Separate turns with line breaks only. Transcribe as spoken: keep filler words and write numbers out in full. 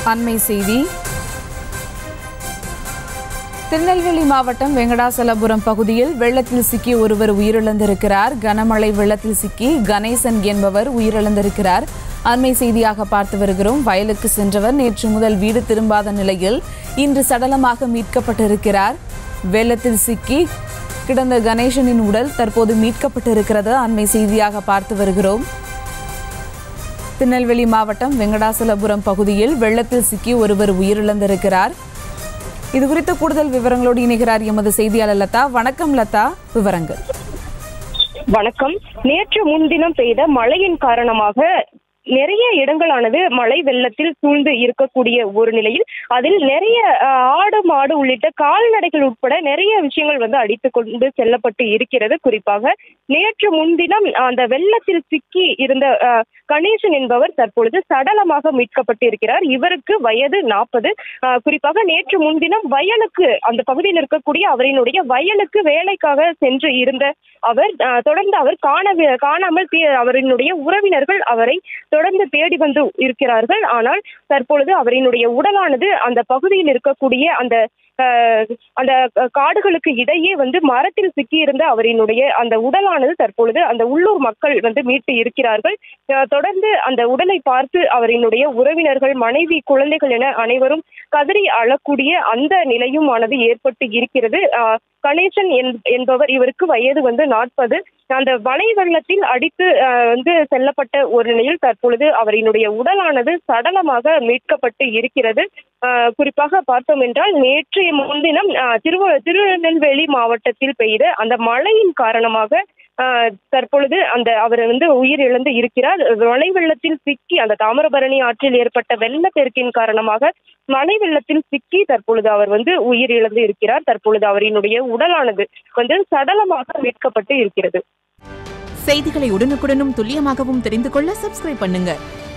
அண்மை செய்தி. திருநெல்வேலி மாவட்டம் வெங்கடாசலபுரம் பகுதியில் வெள்ளத்தில் சிக்கி ஒருவர் உயிரிழந்திருக்கிறார். கனமழை வெள்ளத்தில் சிக்கி கணேசன் என்பவர் உயிரிழந்திருக்கிறார். அண்மை செய்தியாக பார்த்து வருகிறோம். வயலுக்கு சென்றவர் நேற்று முதல் வீடு திரும்பாத நிலையில் இன்று சடலமாக மீட்கப்பட்டிருக்கிறார். வெள்ளத்தில் சிக்கி கிடந்த கணேசனின் உடல் தற்போது மீட்கப்பட்டிருக்கிறது. அண்மை செய்தியாக பார்த்து வருகிறோம். திருநெல்வேலி மாவட்டம் வெங்கடாசலபுரம் பகுதியில் வெள்ளத்தில் சிக்கி ஒருவர் உயிரிழந்திருக்கிறார். இது குறித்த கூடுதல் விவரங்களோடு இணைகிறார் எமது செய்தியாளர் லதா. வணக்கம் லதா, விவரங்கள்.
வணக்கம். நேற்று முன்தினம் பெய்த மழையின் காரணமாக நிறைய இடங்களானது மழை வெள்ளத்தில் சூழ்ந்து இருக்கக்கூடிய ஒரு நிலையில் அதில் நிறைய ஆடு மாடு உள்ளிட்ட கால்நடைகள் உட்பட நிறைய விஷயங்கள் வந்து அடித்து கொண்டு செல்லப்பட்டு இருக்கிறது. குறிப்பாக நேற்று முன்தினம் அந்த வெள்ளத்தில் சிக்கி இருந்த கணேசன் என்பவர் தற்பொழுது சடலமாக மீட்கப்பட்டு இருக்கிறார். இவருக்கு வயது நாற்பது. குறிப்பாக நேற்று முன்தினம் வயலுக்கு அந்த பகுதியில் இருக்கக்கூடிய அவரினுடைய வயலுக்கு வேலைக்காக சென்று இருந்த அவர் தொடர்ந்து அவர் காண காணாமல் அவரினுடைய உறவினர்கள் அவரை தொடர்ந்து தேடி வந்து இருக்கிறார்கள். ஆனால் தற்பொழுது அவரினுடைய உடலானது அந்த பகுதியில் இருக்கக்கூடிய அந்த அந்த காடுகளுக்கு இடையே வந்து மரத்தில் சிக்கியிருந்த அவரினுடைய அந்த உடலானது தற்பொழுது அந்த உள்ளூர் மக்கள் வந்து மீட்டு இருக்கிறார்கள். தொடர்ந்து அந்த உடலை பார்த்து அவரினுடைய உறவினர்கள், மனைவி, குழந்தைகள் என அனைவரும் கதறி அழக்கூடிய அந்த நிலையும் ஆனது ஏற்பட்டு இருக்கிறது. கணேசன் என்பவர், இவருக்கு வயது வந்து நாற்பது. அந்த மழை வெள்ளத்தில் அடித்து வந்து செல்லப்பட்ட ஒரு நிலையில் தற்பொழுது அவரினுடைய உடலானது சடலமாக மீட்கப்பட்டு இருக்கிறது. குறிப்பாக பார்த்தோம் என்றால் நேற்றைய முன்தினம் திரு திருநெல்வேலி மாவட்டத்தில் பெய்த அந்த மழையின் காரணமாக தற்பொழுது அந்த அவர் வந்து உயிரிழந்து இருக்கிறார். மழை வெள்ளத்தில் சிக்கி அந்த தாமிரபரணி ஆற்றில் ஏற்பட்ட வெள்ளப்பெருக்கின் காரணமாக மழை வெள்ளத்தில் சிக்கி தற்பொழுது அவர் வந்து உயிரிழந்து இருக்கிறார். தற்பொழுது அவரினுடைய உடலானது வந்து சடலமாக மீட்கப்பட்டு இருக்கிறது.
செய்திகளை உடனுக்குடனும் துல்லியமாகவும் தெரிந்து கொள்ள சப்ஸ்கிரைப் பண்ணுங்க.